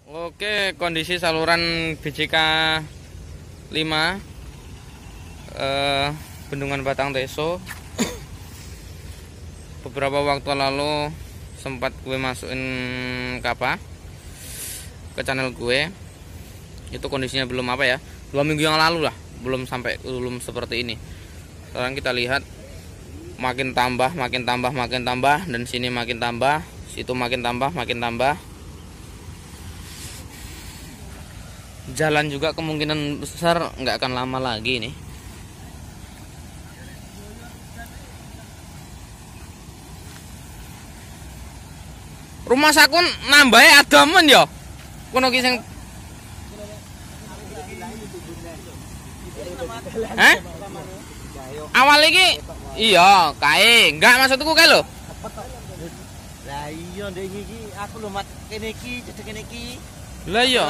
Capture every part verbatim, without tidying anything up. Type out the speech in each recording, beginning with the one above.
Oke, kondisi saluran B J K lima eh, Bendungan Batang Teso. Beberapa waktu lalu sempat gue masukin kapa ke channel gue. Itu kondisinya belum apa ya, dua minggu yang lalu lah, belum sampai belum seperti ini. Sekarang kita lihat makin tambah, makin tambah, makin tambah, dan sini makin tambah, situ makin tambah, makin tambah. Jalan juga kemungkinan besar nggak akan lama lagi nih. Rumah sakun nambahnya ada men ya. Kono ki sing Hah? Awal iki iya, kae. Enggak maksudku kae lho. Lah iya ndek iki aku lho mat kene iki cedek kene iki. Lah iya.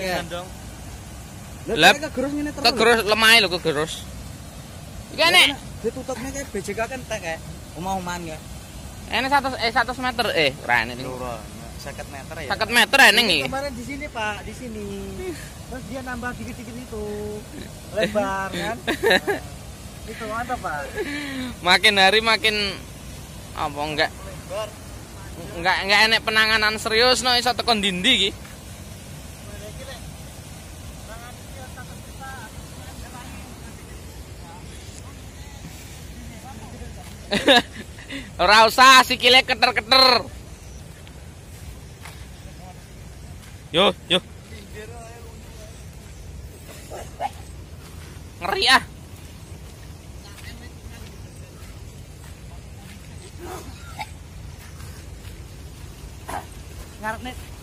Lah kegerus ngene terus. Kegerus lemah lho kegerus. Iki nek ditutupne kae B J K kan tek kae. Omah-omahan ya. Ini seratus eh seratus meter eh rene iki. seket meter ya. seket meter eneng iki. Kemarin di sini, Pak, di sini. Terus dia nambah dikit-dikit itu. Lebar kan? Nah, itu mantap, Pak. Makin hari makin apa enggak? Lebar. Enggak enggak enek penanganan serius no iso tekan dindi iki. Ora usah sikile keter-keter. Yo, yo. Ngeri ah. Ngarep nih